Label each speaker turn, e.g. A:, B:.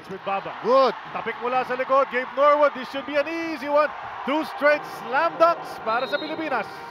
A: with Baba.
B: Good.
A: Tapik mula sa likod, Gabe Norwood. This should be an easy one. 2 straight slam dunks para sa Pilipinas.